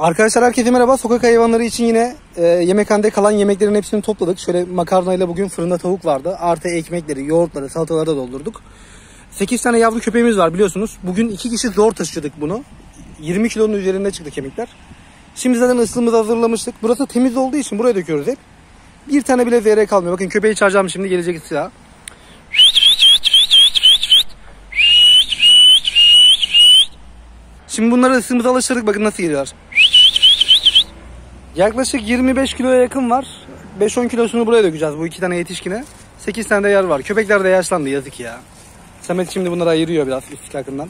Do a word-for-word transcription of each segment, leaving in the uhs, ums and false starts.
Arkadaşlar herkese merhaba. Sokak hayvanları için yine e, yemekhanede kalan yemeklerin hepsini topladık. Şöyle makarnayla bugün fırında tavuk vardı. Artı ekmekleri, yoğurtları, salataları da doldurduk. sekiz tane yavru köpeğimiz var biliyorsunuz. Bugün iki kişi zor taşıdık bunu. yirmi kilonun üzerinde çıktı kemikler. Şimdi zaten ıslığımızı hazırlamıştık. Burası temiz olduğu için buraya döküyoruz hep. Bir tane bile zehre kalmıyor. Bakın köpeği çağıracağım şimdi, gelecek silah. Şimdi bunları ıslığımıza alıştırdık. Bakın nasıl geliyorlar. Yaklaşık yirmi beş kiloya yakın var. beş on kilosunu buraya dökeceğiz bu iki tane yetişkine. sekiz tane de yer var. Köpekler de yaşlandı, yazık ya. Samet şimdi bunları ayırıyor biraz istikakından.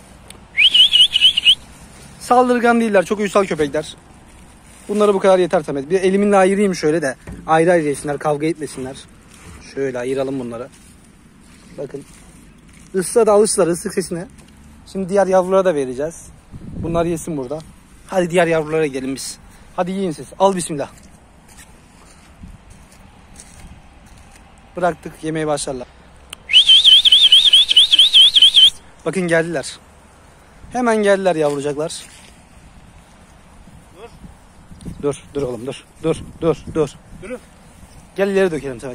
Saldırgan değiller, çok uysal köpekler. Bunları bu kadar yeter Samet. Bir eliminle ayırayım şöyle de ayrı ayrı yesinler, kavga etmesinler. Şöyle ayıralım bunları. Bakın. Isla da alıştılar ıslık sesine. Şimdi diğer yavrulara da vereceğiz. Bunlar yesin burada. Hadi diğer yavrulara gidelim biz. Hadi yiyin siz. Al bismillah. Bıraktık, yemeye başlarlar. Bakın geldiler. Hemen geldiler yavrucaklar. Dur. Dur, dur oğlum dur. Dur, dur, dur. Dur. Gel ileri dökelim Samet.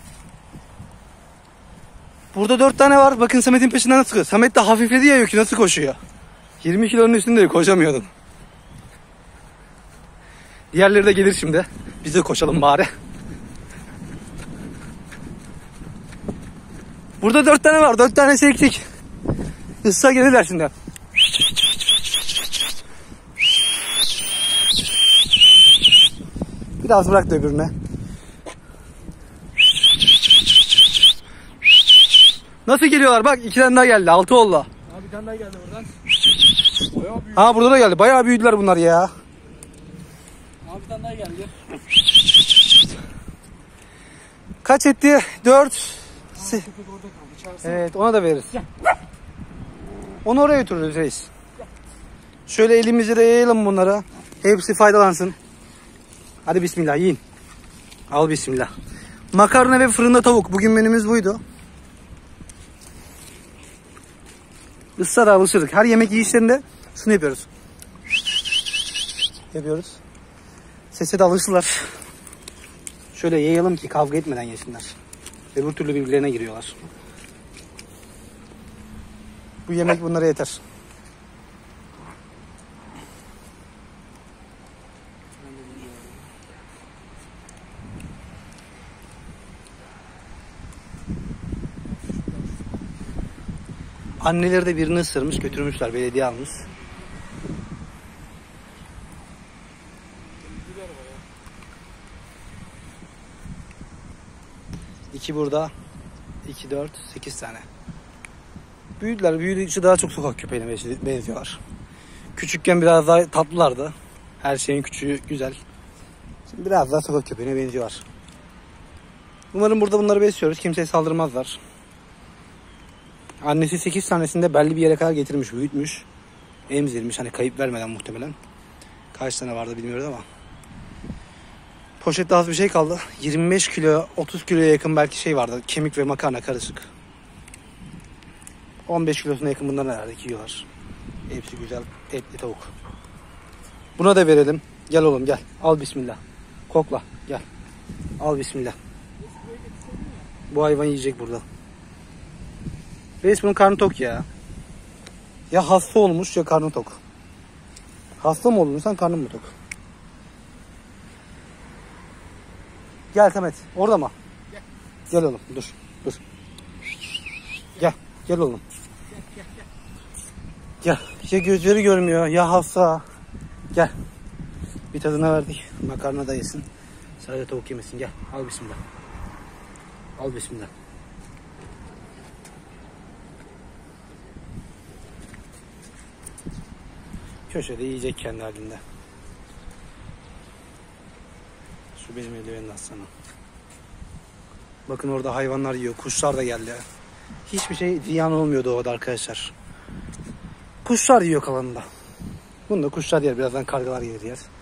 Burada dört tane var. Bakın Samet'in peşinden nasıl koşuyor. Samet de hafifledi ya yükü, nasıl koşuyor. yirmi kilonun üstünde koşamıyordum. Diğerleri de gelir şimdi. Biz de koşalım bari. Burada dört tane var. Dört tanesi eksik. Isısa gelirler şimdi. Biraz bırak da öbürüne. Nasıl geliyorlar? Bak iki tane daha geldi. Altı oldu. Abi bir tane daha geldi buradan. Bayağı büyük. Ha burada da geldi. Bayağı büyüdüler bunlar ya. Abi bir tane daha geldi. Kaç etti? Dört. Aa, köpek orada kaldı. Çağırsana. Evet, ona da veririz. Onu oraya götürürüz reis. Şöyle elimizi de yayalım bunlara. Hepsi faydalansın. Hadi bismillah yiyin. Al bismillah. Makarna ve fırında tavuk. Bugün menümüz buydu. Israr alışırdık. Her yemek yiyişlerinde şunu yapıyoruz. Yapıyoruz. Sese de alışırlar. Şöyle yayalım ki kavga etmeden yesinler. Öbür türlü birbirlerine giriyorlar. Bu yemek bunlara yeter. Anneleri de birini ısırmış, götürmüşler, belediye almış. İki burada, iki, dört, sekiz tane. Büyüdüler, büyüdükçe daha çok sokak köpeğine benziyorlar. Küçükken biraz daha tatlılardı. Her şeyin küçüğü güzel. Şimdi biraz daha sokak köpeğine benziyorlar. Umarım burada bunları besliyoruz, kimseye saldırmazlar. Annesi sekiz tanesinde belli bir yere kadar getirmiş, büyütmüş. Emzirmiş, hani kayıp vermeden muhtemelen. Kaç tane vardı bilmiyoruz ama. Poşette az bir şey kaldı. yirmi beş kilo, otuz kiloya yakın belki şey vardı. Kemik ve makarna karışık. on beş kilosuna yakın bunlar herhalde yiyorlar. Hepsi güzel etli tavuk. Buna da verelim. Gel oğlum gel. Al bismillah. Kokla gel. Al bismillah. Bu hayvan yiyecek burada. Reis bunun karnı tok ya. Ya hasta olmuş ya karnı tok. Hasta mı oldun sen, karnın mı tok? Gel Samet. Orada mı? Gel. Gel oğlum dur. Dur. Gel. Gel oğlum. Gel, gel, gel. Gel. Ya gözleri görmüyor ya hasta. Gel. Bir tadına verdik. Makarna da yesin. Sadece tavuk yemesin. Gel. Al bismillah. Al bismillah. Köşede yiyecek kendi halinde. Şu benim eldivenin aslanı. Bakın orada hayvanlar yiyor. Kuşlar da geldi. Hiçbir şey ziyan olmuyor doğada arkadaşlar. Kuşlar yiyor kalanında. Bunu da kuşlar yer. Birazdan kargalar gelir yer.